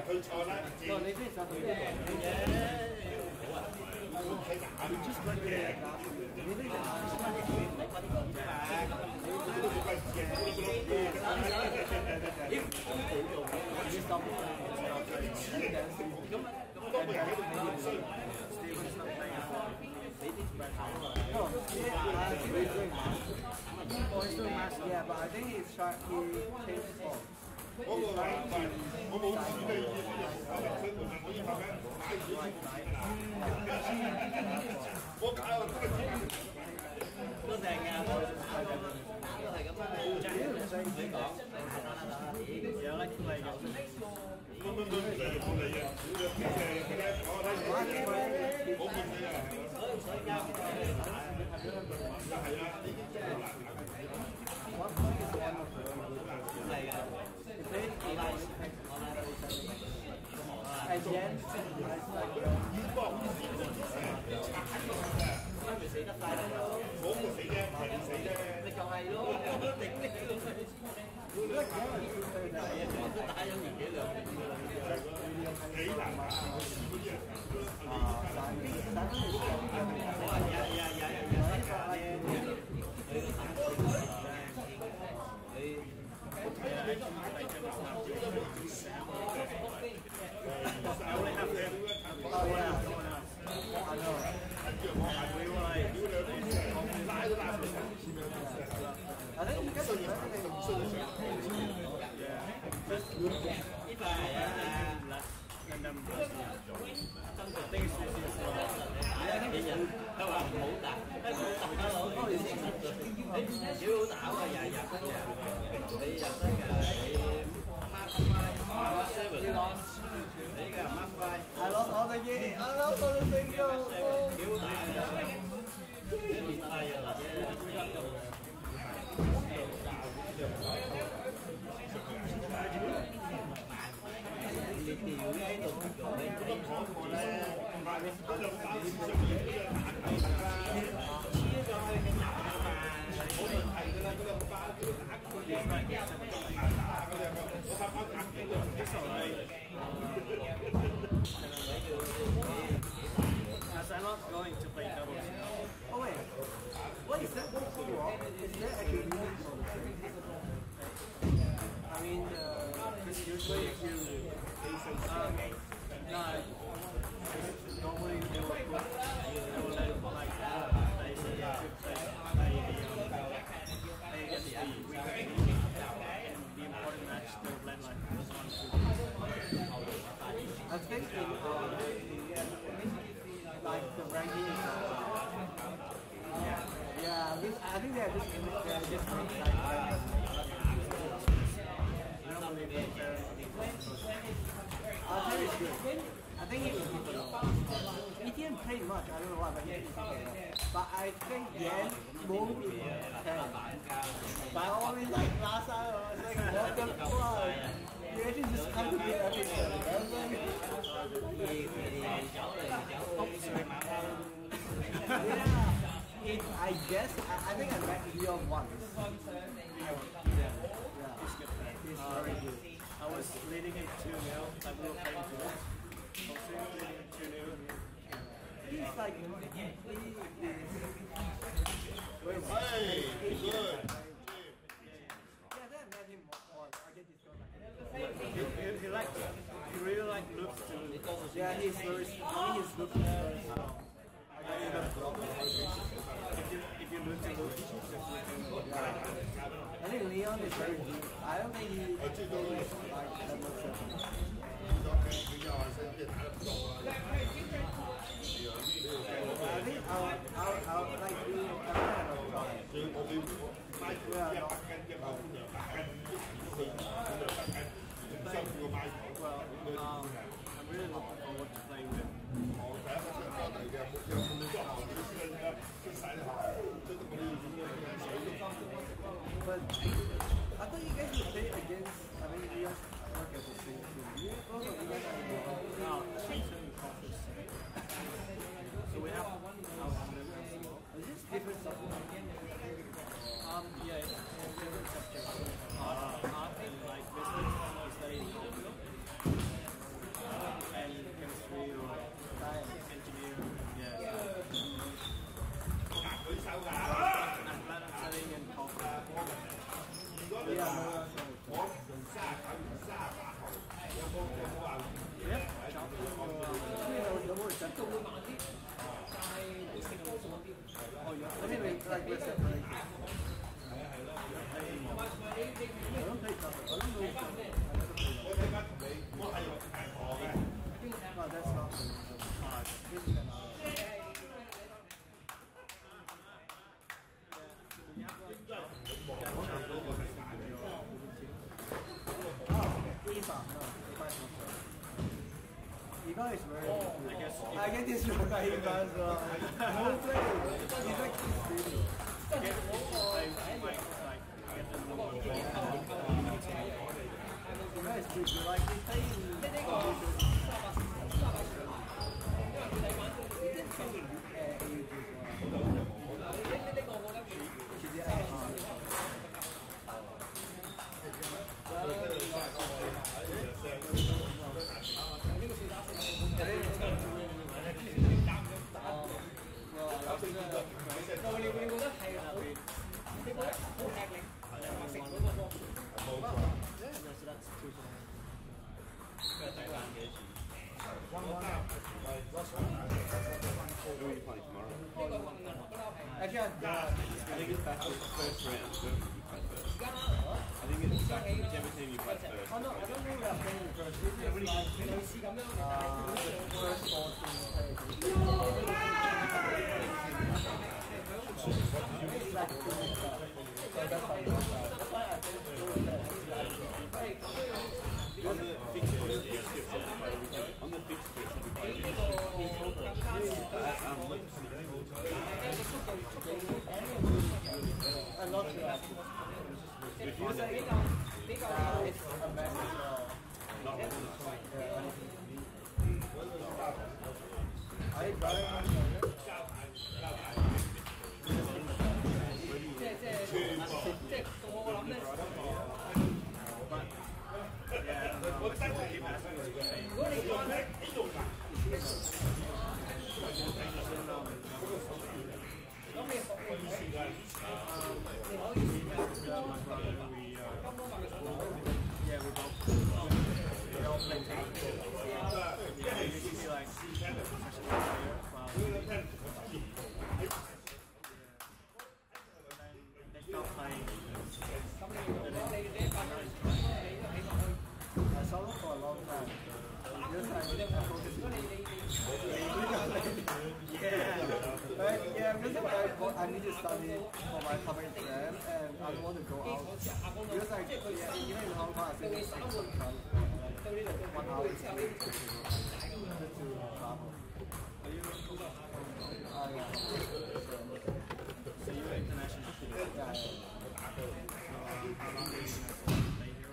佢錯啦，你非常好嘅。你 just like that。你呢個Yeah, but I think he's trying. He changed his ball. 嗰個話我冇指你意思，我以後咧買錢我搞都成嘅，都係咁啊！真係唔使講，有啦，因為有。 冇嚟嘅，我睇冇見你啊！所以交係啊，呢啲真係難搞。 係㗎。 At the end, 咪死得快咯！ 我唔死啫，唔死啫， 你就係咯，頂你咯！都打咗年幾兩年㗎啦， 幾難打嗰啲人。 I lost all the game. I lost all the single. As I'm not going to play doubles. Oh wait, what is that? Is that actually I mean, because usually if you normally they will let it like that. They get the weekend and the important match they'll let like this one. I think like the ranking is yeah, I think they're just I'll tell you good. I think he didn't play much, I don't know why, but he didn't play. But I think Yan won't be but only like last time I was like, what the fuck? You actually just come to beat everything. Yeah, I guess, I think I met Leon once. He's very good. I was leading it 2-0, like we were playing towards. I was leading it 2-0. He's like, Hey, good. Yeah, then I met him once. I get this girl like He really like looks to. yeah, he's very strong. His looks is very strong. If you lose to Luke, I think Leon is very good. I don't think he is like that much. I think I'll like do I'm really looking forward to playing with him. But I thought you guys would play against, I mean, you guys work as a same team. You both of you guys are So we have our is this different subject? yeah, it's different subjects. like we're separated. I don't play Coburg. I don't know Coburg. I never played it. No, that's not hard. This is another. Ivan is very good. I get this from Ivan as well. No play. He's like this Ivan is good. Like he's playing I think it's back to the first round. I think it's back to whichever team you play first. Oh no, I don't know that playing the first. This is like the first 14 On the fixtures, on the fixtures, I'm not sure. If you say it's a mess as well. I saw them for a long time. Yeah, because I need to study for my public exam and I don't want to go out. Because like, even in Hong Kong, I think it's sometimes 1 hour just to travel. Yeah. So you're international student? Yeah. How long do you stay here?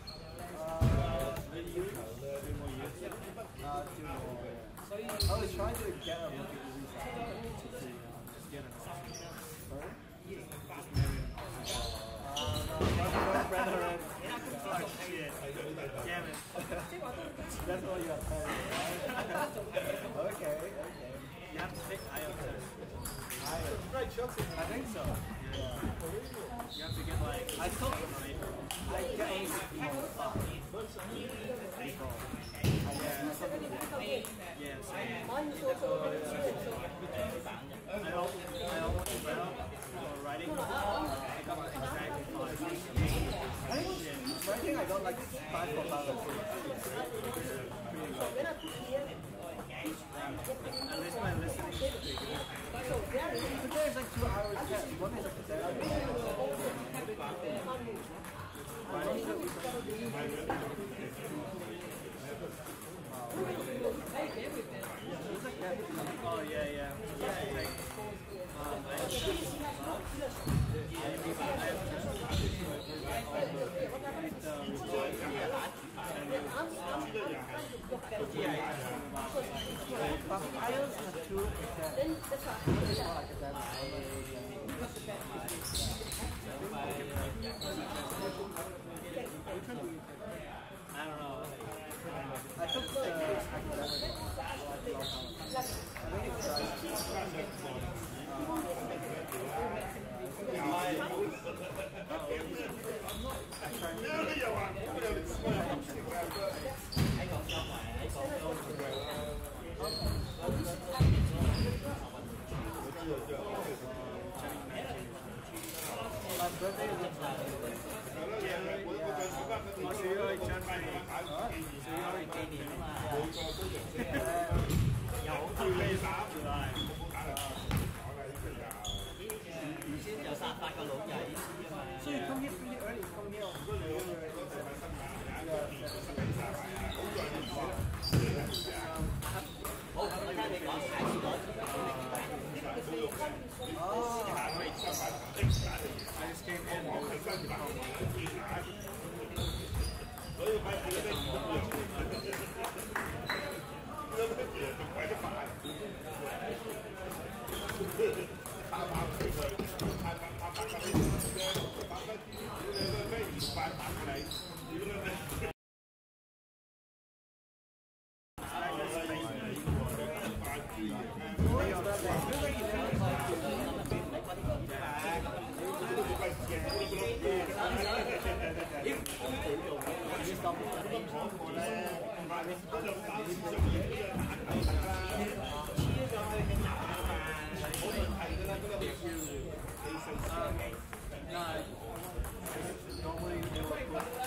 2 more years? 2 more. I was trying to get a working visa to see. Just get an assistant. Sorry? Just marry an assistant. No, my friend already. Oh shit. Damn it. That's all you have time, right? Okay. You have to take IELTS test. I think so. Yeah. You have to get like... I took I get only 5. Yeah, so I almost well for writing. I got exactly 5. Writing I got like 5 for 5 or 6. Pretty low. At least my listening is pretty good. But there's like 2 hours test. What is a Oh yeah. But IELTS has 2 exams. I don't know. I took the academic one. I think it's 紀念啊嘛， 冇錯，高人識有最理想，原來冇打嚟講啦，呢個原先就殺8個老曳啊嘛。 所以 come here pretty early, come here. 好，我聽你講解説咗。 哦。 所以快啲嗰啲唔一樣，呢個乜嘢仲鬼得快，打佢，打佢，你個咩唔快打你，你個咩？ normally they will put